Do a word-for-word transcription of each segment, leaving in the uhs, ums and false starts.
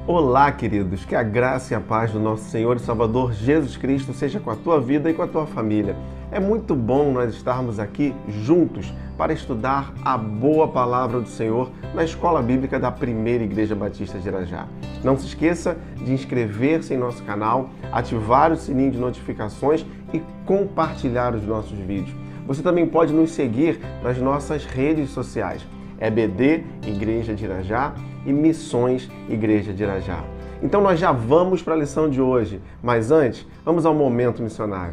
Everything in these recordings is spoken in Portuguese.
Olá, queridos, que a graça e a paz do nosso Senhor e Salvador Jesus Cristo seja com a tua vida e com a tua família. É muito bom nós estarmos aqui juntos para estudar a boa palavra do Senhor na Escola Bíblica da Primeira Igreja Batista de Irajá. Não se esqueça de inscrever-se em nosso canal, ativar o sininho de notificações e compartilhar os nossos vídeos. Você também pode nos seguir nas nossas redes sociais, E B D Igreja de Irajá e Missões Igreja de Irajá. Então nós já vamos para a lição de hoje, mas antes, vamos ao momento missionário.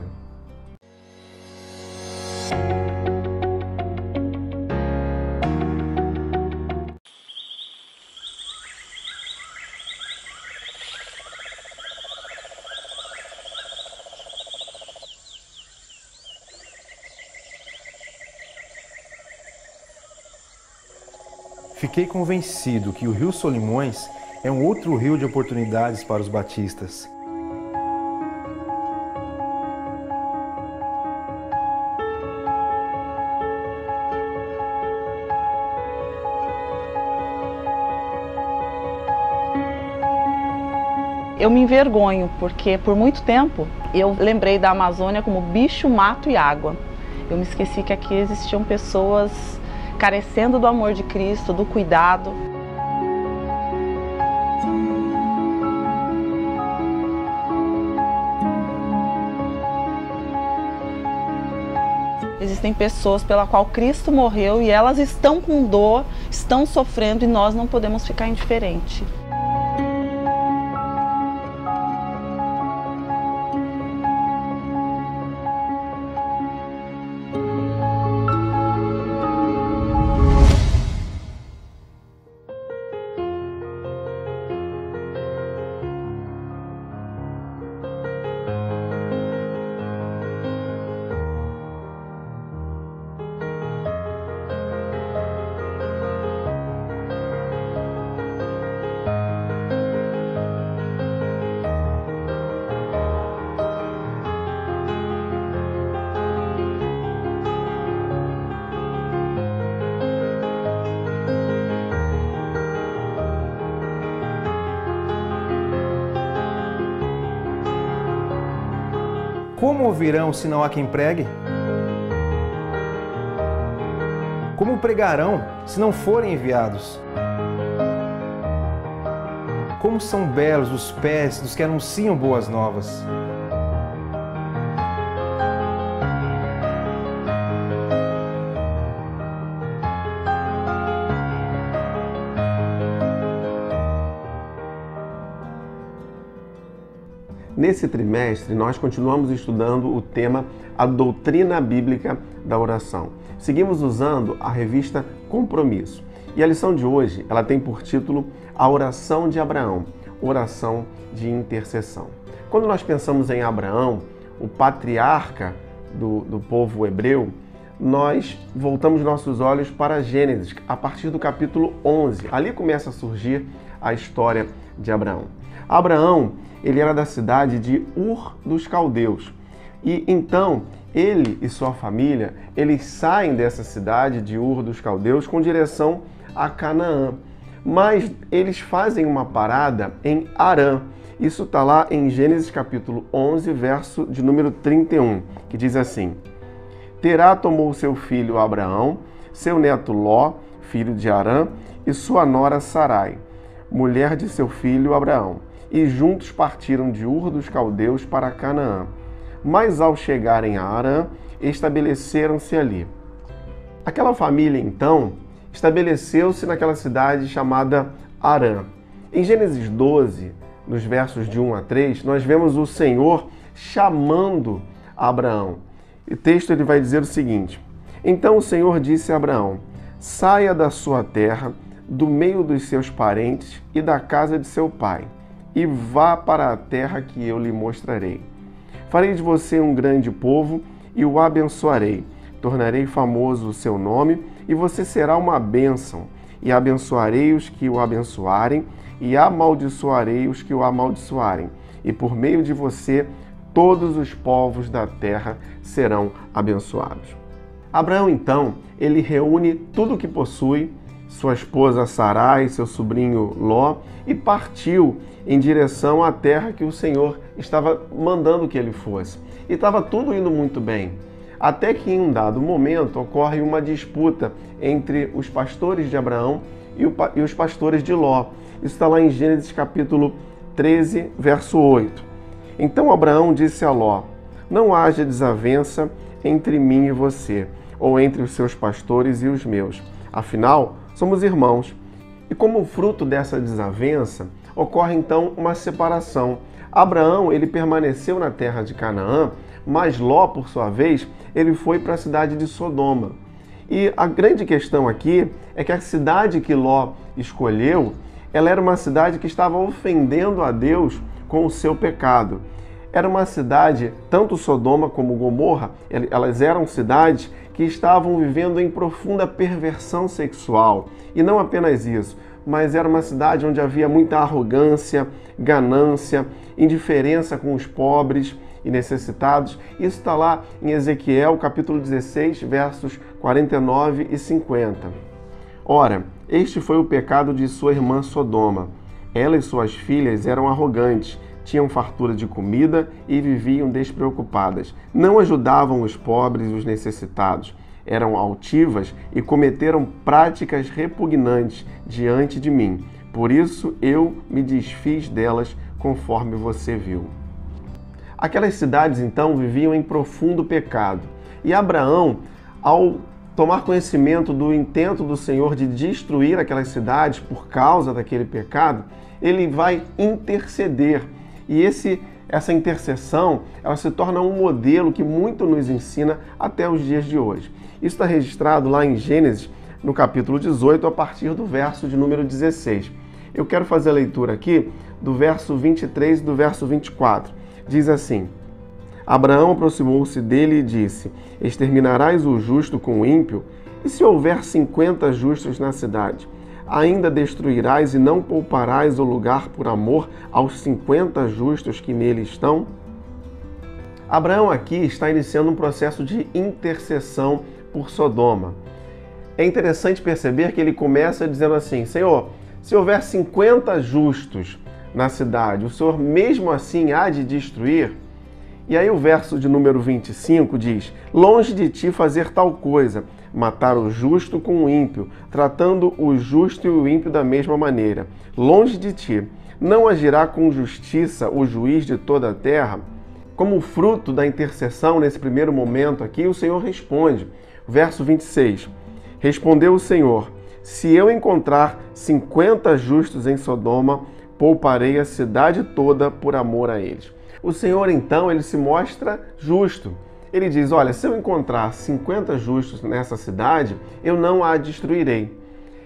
Fiquei convencido que o Rio Solimões é um outro rio de oportunidades para os batistas. Eu me envergonho porque por muito tempo eu lembrei da Amazônia como bicho, mato e água. Eu me esqueci que aqui existiam pessoas carecendo do amor de Cristo, do cuidado. Existem pessoas pela qual Cristo morreu e elas estão com dor, estão sofrendo e nós não podemos ficar indiferentes. Como ouvirão se não há quem pregue? Como pregarão se não forem enviados? Como são belos os pés dos que anunciam boas novas! Nesse trimestre, nós continuamos estudando o tema A Doutrina Bíblica da Oração. Seguimos usando a revista Compromisso. E a lição de hoje, ela tem por título A Oração de Abraão, Oração de Intercessão. Quando nós pensamos em Abraão, o patriarca do, do povo hebreu, nós voltamos nossos olhos para Gênesis, a partir do capítulo onze. Ali começa a surgir a história de Abraão. Abraão, ele era da cidade de Ur dos Caldeus. E então, ele e sua família, eles saem dessa cidade de Ur dos Caldeus com direção a Canaã. Mas eles fazem uma parada em Harã. Isso está lá em Gênesis capítulo onze, verso de número trinta e um, que diz assim: Terá tomou seu filho Abraão, seu neto Ló, filho de Harã, e sua nora Sarai, mulher de seu filho Abraão. E juntos partiram de Ur dos Caldeus para Canaã. Mas ao chegarem a Harã, estabeleceram-se ali. Aquela família, então, estabeleceu-se naquela cidade chamada Harã. Em Gênesis doze, nos versos de um a três, nós vemos o Senhor chamando Abraão. E o texto ele vai dizer o seguinte: Então o Senhor disse a Abraão: Saia da sua terra, do meio dos seus parentes e da casa de seu pai, e vá para a terra que eu lhe mostrarei. Farei de você um grande povo e o abençoarei. Tornarei famoso o seu nome e você será uma bênção. E abençoarei os que o abençoarem e amaldiçoarei os que o amaldiçoarem. E por meio de você, todos os povos da terra serão abençoados. Abraão, então, ele reúne tudo o que possui, sua esposa Sarai, seu sobrinho Ló, e partiu em direção à terra que o Senhor estava mandando que ele fosse. E estava tudo indo muito bem. Até que em um dado momento ocorre uma disputa entre os pastores de Abraão e os pastores de Ló. Isso está lá em Gênesis capítulo treze, verso oito. Então Abraão disse a Ló: não haja desavença entre mim e você, ou entre os seus pastores e os meus. Afinal, somos irmãos. E como fruto dessa desavença, ocorre então uma separação. Abraão, ele permaneceu na terra de Canaã, mas Ló, por sua vez, ele foi para a cidade de Sodoma. E a grande questão aqui é que a cidade que Ló escolheu, ela era uma cidade que estava ofendendo a Deus com o seu pecado. Era uma cidade, tanto Sodoma como Gomorra, elas eram cidades que estavam vivendo em profunda perversão sexual. E não apenas isso, mas era uma cidade onde havia muita arrogância, ganância, indiferença com os pobres e necessitados. Isso está lá em Ezequiel, capítulo dezesseis, versos quarenta e nove e cinquenta. Ora, este foi o pecado de sua irmã Sodoma. Ela e suas filhas eram arrogantes, tinham fartura de comida e viviam despreocupadas. Não ajudavam os pobres e os necessitados. Eram altivas e cometeram práticas repugnantes diante de mim. Por isso eu me desfiz delas, conforme você viu. Aquelas cidades, então, viviam em profundo pecado. E Abraão, ao tomar conhecimento do intento do Senhor de destruir aquelas cidades por causa daquele pecado, ele vai interceder. E esse, essa intercessão, ela se torna um modelo que muito nos ensina até os dias de hoje. Isso está registrado lá em Gênesis, no capítulo dezoito, a partir do verso de número dezesseis. Eu quero fazer a leitura aqui do verso vinte e três e do verso vinte e quatro. Diz assim: Abraão aproximou-se dele e disse: exterminarás o justo com o ímpio? E se houver cinquenta justos na cidade? Ainda destruirás e não pouparás o lugar por amor aos cinquenta justos que nele estão? Abraão aqui está iniciando um processo de intercessão por Sodoma. É interessante perceber que ele começa dizendo assim: Senhor, se houver cinquenta justos na cidade, o Senhor mesmo assim há de destruir? E aí o verso de número vinte e cinco diz: longe de ti fazer tal coisa, matar o justo com o ímpio, tratando o justo e o ímpio da mesma maneira. Longe de ti, não agirá com justiça o juiz de toda a terra? Como fruto da intercessão nesse primeiro momento aqui, o Senhor responde. Verso vinte e seis. Respondeu o Senhor: se eu encontrar cinquenta justos em Sodoma, pouparei a cidade toda por amor a eles. O Senhor, então, ele se mostra justo. Ele diz: olha, se eu encontrar cinquenta justos nessa cidade, eu não a destruirei.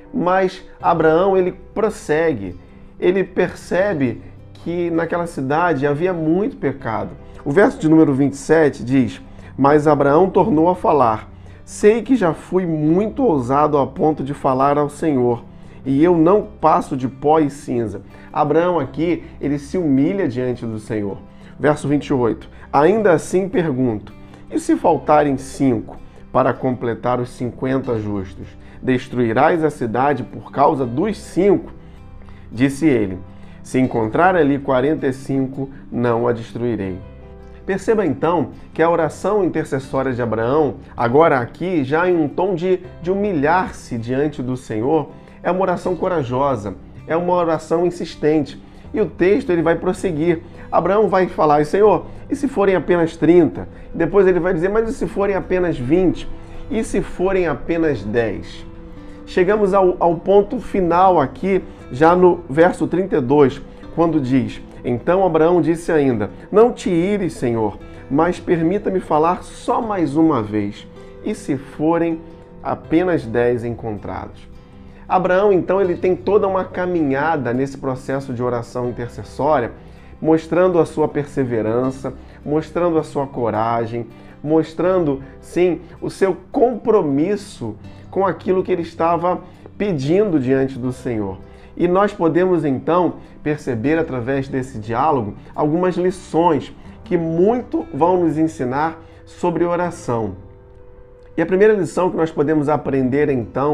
Mas Abraão, ele prossegue. Ele percebe que naquela cidade havia muito pecado. O verso de número vinte e sete diz: mas Abraão tornou a falar: sei que já fui muito ousado a ponto de falar ao Senhor, e eu não passo de pó e cinza. Abraão aqui, ele se humilha diante do Senhor. Verso vinte e oito. Ainda assim pergunto: e se faltarem cinco para completar os cinquenta justos? Destruirás a cidade por causa dos cinco? Disse ele: se encontrar ali quarenta e cinco, não a destruirei. Perceba então que a oração intercessória de Abraão, agora aqui já em um tom de, de humilhar-se diante do Senhor, é uma oração corajosa, é uma oração insistente. E o texto ele vai prosseguir. Abraão vai falar: Senhor, e se forem apenas trinta? Depois ele vai dizer: mas e se forem apenas vinte? E se forem apenas dez? Chegamos ao, ao ponto final aqui, já no verso trinta e dois, quando diz: então Abraão disse ainda: não te ires, Senhor, mas permita-me falar só mais uma vez. E se forem apenas dez encontrados? Abraão, então, ele tem toda uma caminhada nesse processo de oração intercessória, mostrando a sua perseverança, mostrando a sua coragem, mostrando, sim, o seu compromisso com aquilo que ele estava pedindo diante do Senhor. E nós podemos, então, perceber através desse diálogo algumas lições que muito vão nos ensinar sobre oração. E a primeira lição que nós podemos aprender, então,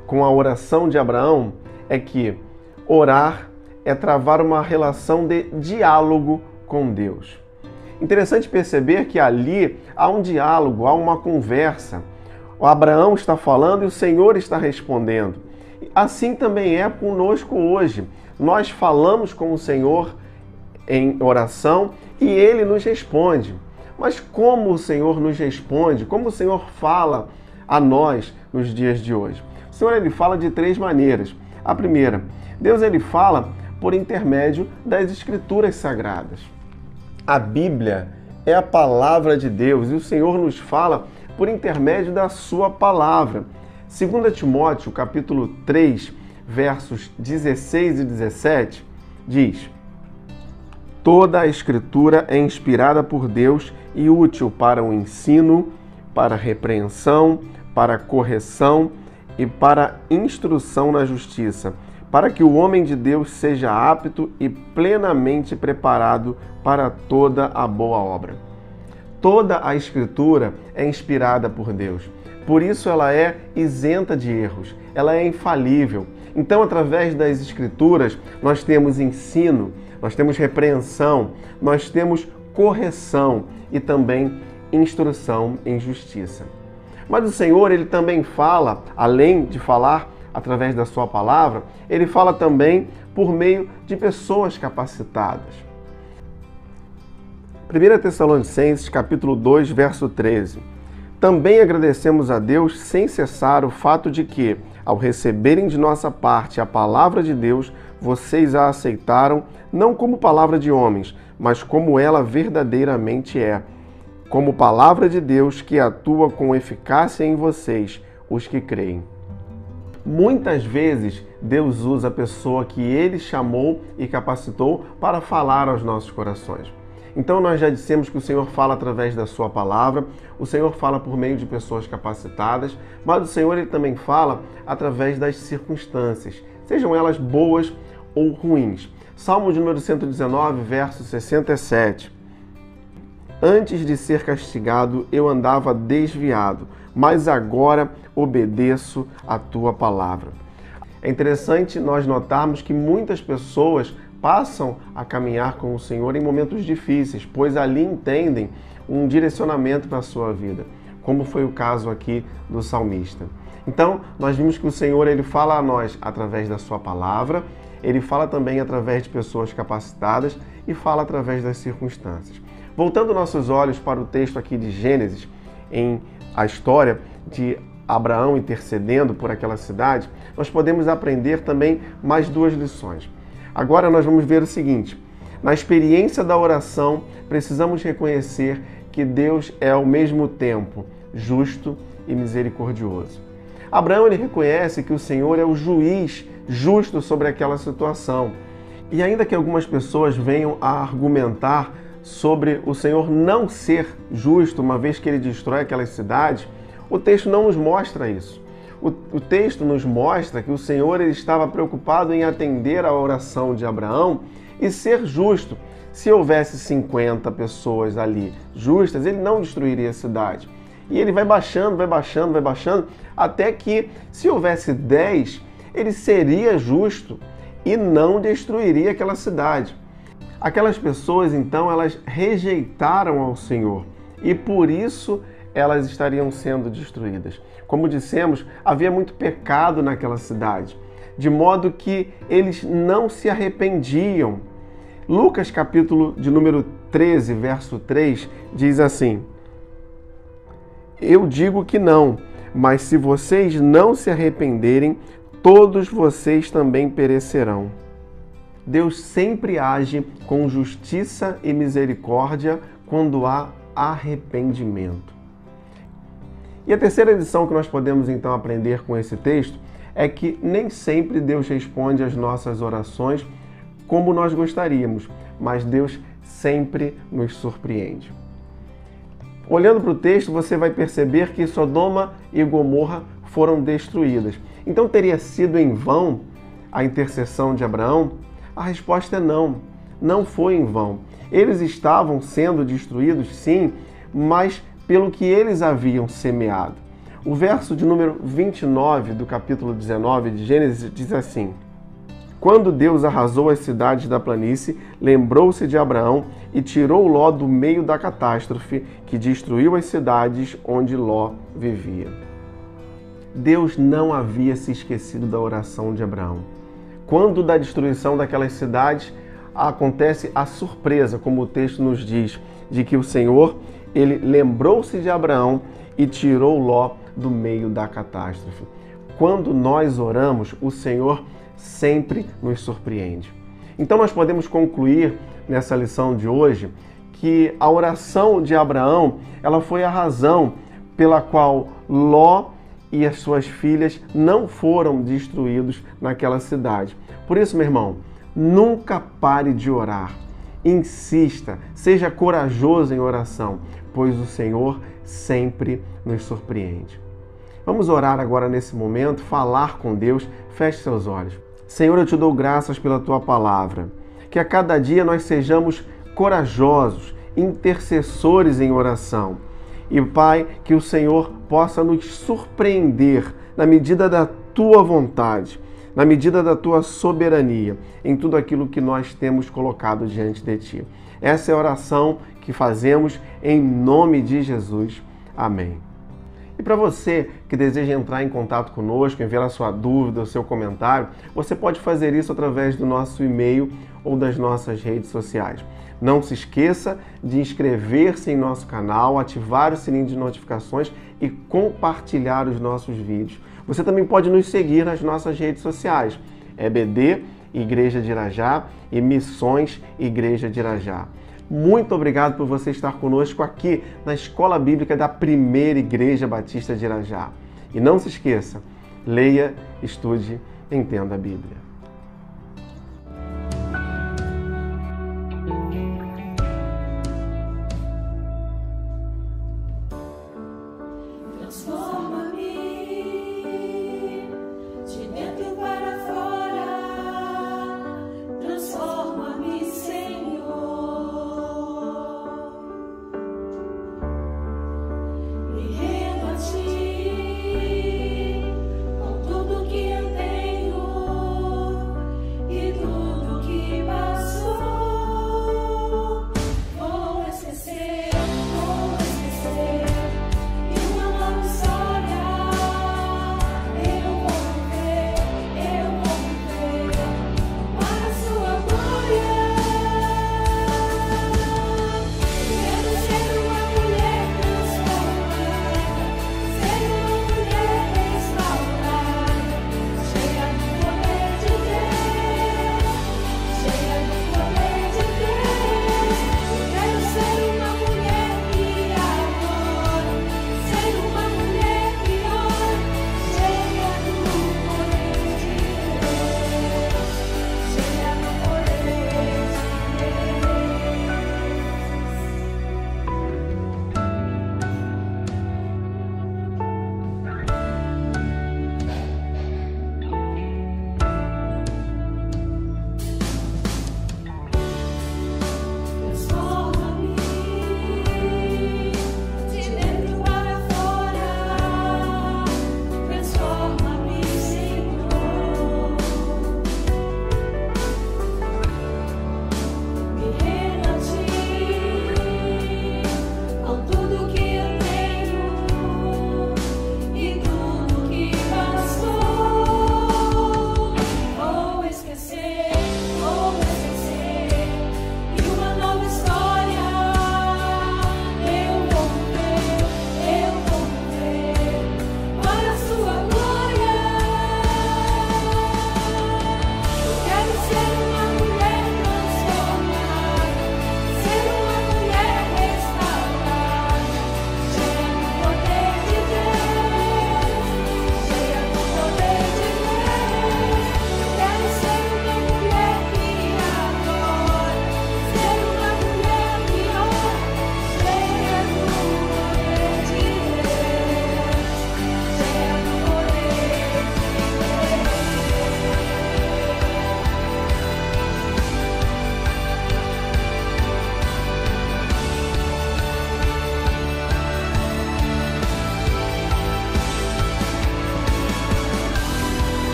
com a oração de Abraão é que orar é travar uma relação de diálogo com Deus. Interessante perceber que ali há um diálogo, há uma conversa. O Abraão está falando e o Senhor está respondendo. Assim também é conosco hoje. Nós falamos com o Senhor em oração e Ele nos responde. Mas como o Senhor nos responde? Como o Senhor fala a nós nos dias de hoje? O Senhor ele fala de três maneiras. A primeira, Deus ele fala por intermédio das Escrituras Sagradas. A Bíblia é a palavra de Deus e o Senhor nos fala por intermédio da sua palavra. Segundo Timóteo, capítulo três, versos dezesseis e dezessete, diz: toda a Escritura é inspirada por Deus e útil para o ensino, para a repreensão, para a correção e para a instrução na justiça, para que o homem de Deus seja apto e plenamente preparado para toda a boa obra. Toda a Escritura é inspirada por Deus. Por isso ela é isenta de erros, ela é infalível. Então, através das Escrituras, nós temos ensino, nós temos repreensão, nós temos correção e também instrução em justiça. Mas o Senhor, ele também fala, além de falar através da sua palavra, ele fala também por meio de pessoas capacitadas. primeira Tessalonicenses, capítulo dois, verso treze. Também agradecemos a Deus sem cessar o fato de que, ao receberem de nossa parte a palavra de Deus, vocês a aceitaram não como palavra de homens, mas como ela verdadeiramente é, como palavra de Deus que atua com eficácia em vocês, os que creem. Muitas vezes Deus usa a pessoa que Ele chamou e capacitou para falar aos nossos corações. Então nós já dissemos que o Senhor fala através da sua palavra, o Senhor fala por meio de pessoas capacitadas, mas o Senhor ele também fala através das circunstâncias, sejam elas boas ou ruins. Salmo de número cento e dezenove, verso sessenta e sete. Antes de ser castigado, eu andava desviado, mas agora obedeço a tua palavra. É interessante nós notarmos que muitas pessoas passam a caminhar com o Senhor em momentos difíceis, pois ali entendem um direcionamento para a sua vida, como foi o caso aqui do salmista. Então, nós vimos que o Senhor ele fala a nós através da sua palavra, ele fala também através de pessoas capacitadas e fala através das circunstâncias. Voltando nossos olhos para o texto aqui de Gênesis, em a história de Abraão intercedendo por aquela cidade, nós podemos aprender também mais duas lições. Agora nós vamos ver o seguinte: na experiência da oração, precisamos reconhecer que Deus é ao mesmo tempo justo e misericordioso. Abraão ele reconhece que o Senhor é o juiz justo sobre aquela situação. E ainda que algumas pessoas venham a argumentar sobre o Senhor não ser justo, uma vez que ele destrói aquelas cidades, o texto não nos mostra isso. O, o texto nos mostra que o Senhor ele estava preocupado em atender à oração de Abraão e ser justo. Se houvesse cinquenta pessoas ali justas, ele não destruiria a cidade. E ele vai baixando, vai baixando, vai baixando, até que, se houvesse dez, ele seria justo e não destruiria aquela cidade. Aquelas pessoas, então, elas rejeitaram ao Senhor e por isso elas estariam sendo destruídas. Como dissemos, havia muito pecado naquela cidade, de modo que eles não se arrependiam. Lucas, capítulo de número treze, verso três, diz assim: eu digo que não, mas se vocês não se arrependerem, todos vocês também perecerão. Deus sempre age com justiça e misericórdia quando há arrependimento. E a terceira lição que nós podemos então aprender com esse texto é que nem sempre Deus responde às nossas orações como nós gostaríamos, mas Deus sempre nos surpreende. Olhando para o texto, você vai perceber que Sodoma e Gomorra foram destruídas. Então teria sido em vão a intercessão de Abraão? A resposta é não, não foi em vão. Eles estavam sendo destruídos, sim, mas pelo que eles haviam semeado. O verso de número vinte e nove do capítulo dezenove de Gênesis diz assim: Quando Deus arrasou as cidades da planície, lembrou-se de Abraão e tirou Ló do meio da catástrofe que destruiu as cidades onde Ló vivia. Deus não havia se esquecido da oração de Abraão. Quando da destruição daquelas cidades, acontece a surpresa, como o texto nos diz, de que o Senhor, ele lembrou-se de Abraão e tirou Ló do meio da catástrofe. Quando nós oramos, o Senhor sempre nos surpreende. Então nós podemos concluir nessa lição de hoje que a oração de Abraão, ela foi a razão pela qual Ló e as suas filhas não foram destruídos naquela cidade. Por isso, meu irmão, nunca pare de orar. Insista, seja corajoso em oração, pois o Senhor sempre nos surpreende. Vamos orar agora nesse momento, falar com Deus. Feche seus olhos. Senhor, eu te dou graças pela tua palavra. Que a cada dia nós sejamos corajosos, intercessores em oração. E, Pai, que o Senhor possa nos surpreender na medida da tua vontade, na medida da tua soberania, em tudo aquilo que nós temos colocado diante de ti. Essa é a oração que fazemos em nome de Jesus. Amém. E para você que deseja entrar em contato conosco, enviar a sua dúvida, o seu comentário, você pode fazer isso através do nosso e-mail ou das nossas redes sociais. Não se esqueça de inscrever-se em nosso canal, ativar o sininho de notificações e compartilhar os nossos vídeos. Você também pode nos seguir nas nossas redes sociais, E B D, Igreja de Irajá, e Missões Igreja de Irajá. Muito obrigado por você estar conosco aqui na Escola Bíblica da Primeira Igreja Batista de Irajá. E não se esqueça, leia, estude, entenda a Bíblia.